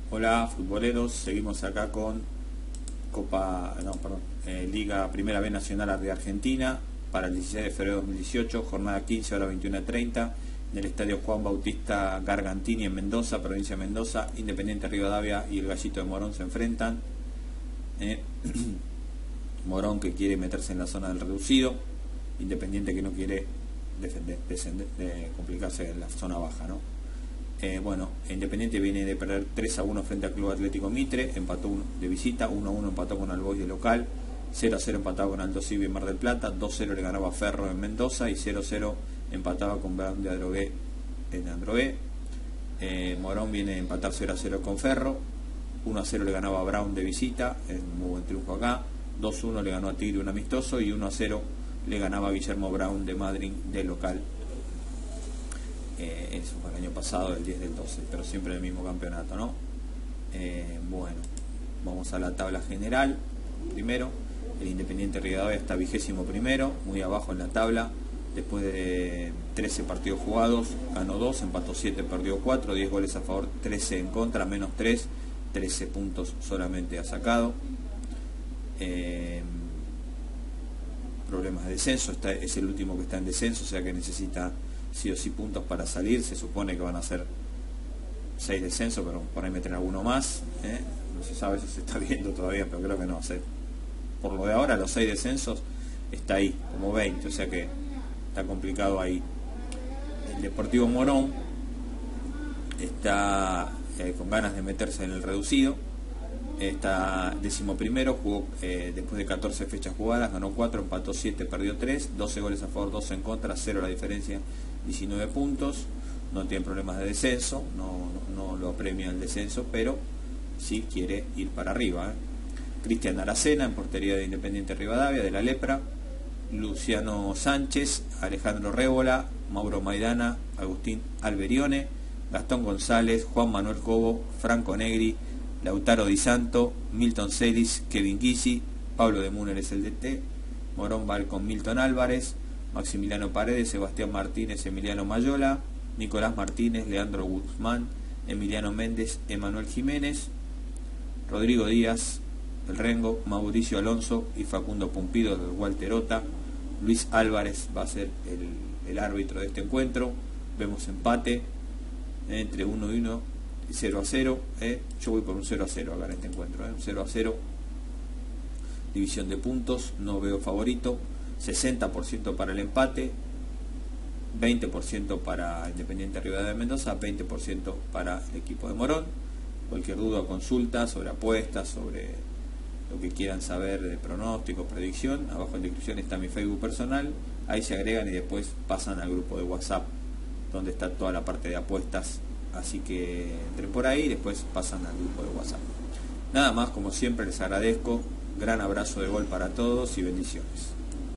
Hola futboleros, seguimos acá con Liga Primera B Nacional de Argentina para el 16 de febrero de 2018, jornada 15, hora 21:30, en el estadio Juan Bautista Gargantini en Mendoza, provincia de Mendoza. Independiente Rivadavia y el Gallito de Morón se enfrentan. Morón que quiere meterse en la zona del reducido, Independiente que no quiere complicarse en la zona baja, ¿no? Independiente viene de perder 3-1 frente al Club Atlético Mitre, empató de visita, 1-1 empató con Albois de local, 0-0 empataba con Aldo Civi en Mar del Plata, 2-0 le ganaba a Ferro en Mendoza y 0-0 empataba con Brown de Adrogué en Adrogué. Morón viene a empatar 0-0 con Ferro, 1-0 le ganaba a Brown de visita, es un muy buen triunfo acá, 2-1 le ganó a Tigre un amistoso y 1-0 le ganaba a Guillermo Brown de Madrid de local. Eso fue el año pasado, el 10 del 12, pero siempre el mismo campeonato, ¿no? Vamos a la tabla general. Primero, el Independiente Rivadavia está 21º, muy abajo en la tabla, después de 13 partidos jugados, ganó 2, empató 7, perdió 4, 10 goles a favor, 13 en contra, menos 3, 13 puntos solamente ha sacado. Problemas de descenso, es el último que está en descenso, o sea que necesita sí o sí puntos para salir. Se supone que van a ser 6 descensos, pero por ahí meten alguno más, no se sabe, eso se está viendo todavía, pero creo que no. Por lo de ahora, los 6 descensos está ahí, como 20, o sea que está complicado ahí. El Deportivo Morón está con ganas de meterse en el reducido, está 11º, jugó después de 14 fechas jugadas, ganó 4, empató 7, perdió 3, 12 goles a favor, 12 en contra, 0 la diferencia, 19 puntos, no tiene problemas de descenso, no lo apremia el descenso, pero sí quiere ir para arriba. Cristian Aracena en portería de Independiente Rivadavia, de la Lepra, Luciano Sánchez, Alejandro Rébola, Mauro Maidana, Agustín Alberione, Gastón González, Juan Manuel Cobo, Franco Negri, Lautaro Di Santo, Milton Celis, Kevin Gysi, Pablo de Múner es el DT, Morón va con Milton Álvarez, Maximiliano Paredes, Sebastián Martínez, Emiliano Mayola, Nicolás Martínez, Leandro Guzmán, Emiliano Méndez, Emanuel Jiménez, Rodrigo Díaz, el Rengo, Mauricio Alonso y Facundo Pumpido del Walterota. Luis Álvarez va a ser el árbitro de este encuentro. Vemos empate entre 1 y 1 y 0-0. Yo voy por un 0-0 acá en este encuentro, un 0-0. División de puntos, no veo favorito. 60% para el empate, 20% para Independiente Rivadavia de Mendoza, 20% para el equipo de Morón. Cualquier duda o consulta sobre apuestas, sobre lo que quieran saber de pronóstico, predicción, abajo en descripción está mi Facebook personal, ahí se agregan y después pasan al grupo de WhatsApp donde está toda la parte de apuestas, así que entren por ahí y después pasan al grupo de WhatsApp. Nada más, como siempre les agradezco, gran abrazo de gol para todos y bendiciones.